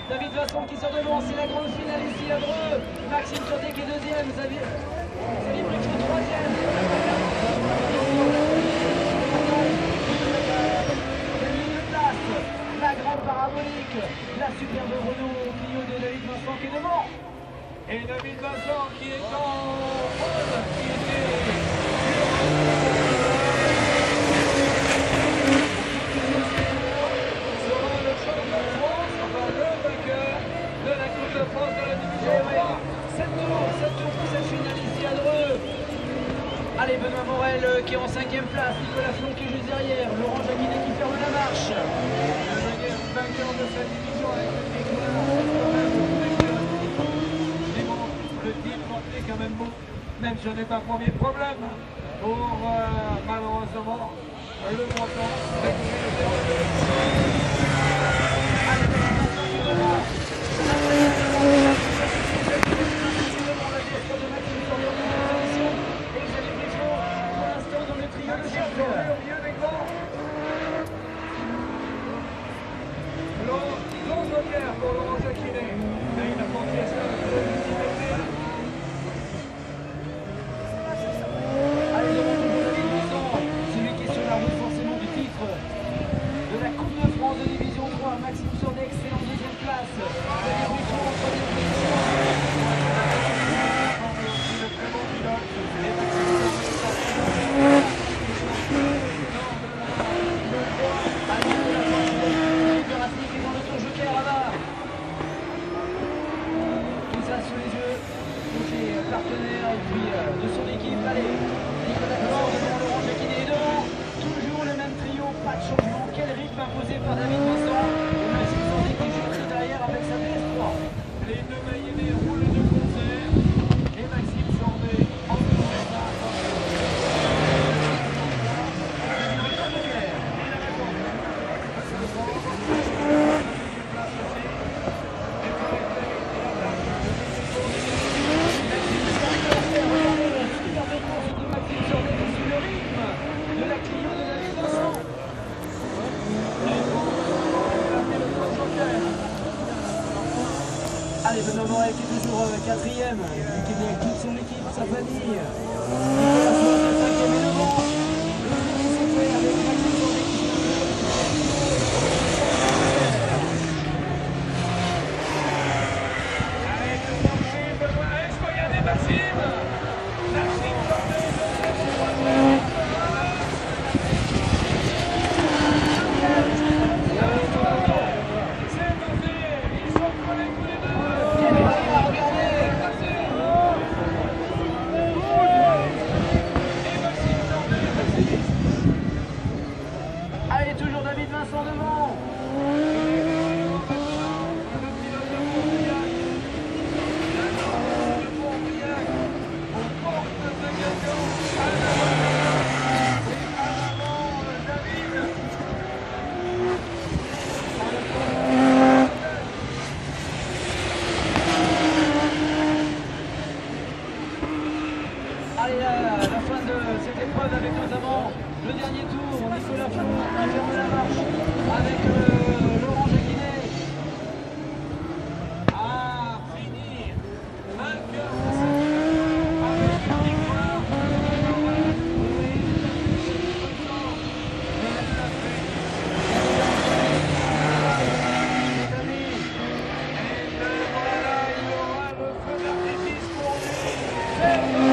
David Vincent qui sort devant, c'est la grande finale ici à Dreux. Maxime Sordet qui est deuxième, Xavier Brichet troisième. La grande parabolique, la superbe Renault Clio de David Vincent qui est devant. Et David Vincent qui est en pole, qui était sera le champion de France, enfin le vainqueur de la Coupe de France de la division 3. 7 tours pour cette finale ici à Dreux. Allez, Benoît Morel qui est en 5e place, Nicolas Flon qui est juste derrière, Laurent Jacquinet qui ferme la marche. Le vainqueur de cette division avec une victoire, quand même mais bon, le titre est quand même beau, même si ce n'est pas premier problème pour malheureusement le Breton. Pour Laurent Jacquinet, mais il a porté ça Allez, devant toujours David Vincent, celui qui est sur la route forcément du titre de la Coupe de France de Division 3. Maxime Sordet, excellent deuxième place. Xavier Brichet en troisième position. le très bon pilote et partenaire et puis de son équipe. Allez, Nicolas Flon devant Laurent Jacquinet est devant. Toujours le même trio, pas de changement. Quel rythme imposé par David Vincent. Et Maxime Sordet qui est juste derrière avec sa DS3. les deux Mayennais roulent de concert et Maxime Sordet en Allez, Benoît Morel qui est toujours 4e, lui qui est avec toute son équipe, sa famille. Nicolas Flon qui est 5e et devant. Le tour qui s'est fait avec Maxime Sordet qui est-ce qu'il y a des Maxime Sordet Allez, toujours David Vincent devant. Allez, la fin de cette épreuve avec notamment le dernier tour, Nicolas Flon qui ferme la marche avec Laurent Jacquinet. à finir vainqueur de cette avec une victoire. Et voilà, il y aura le feu d'artifice pour lui.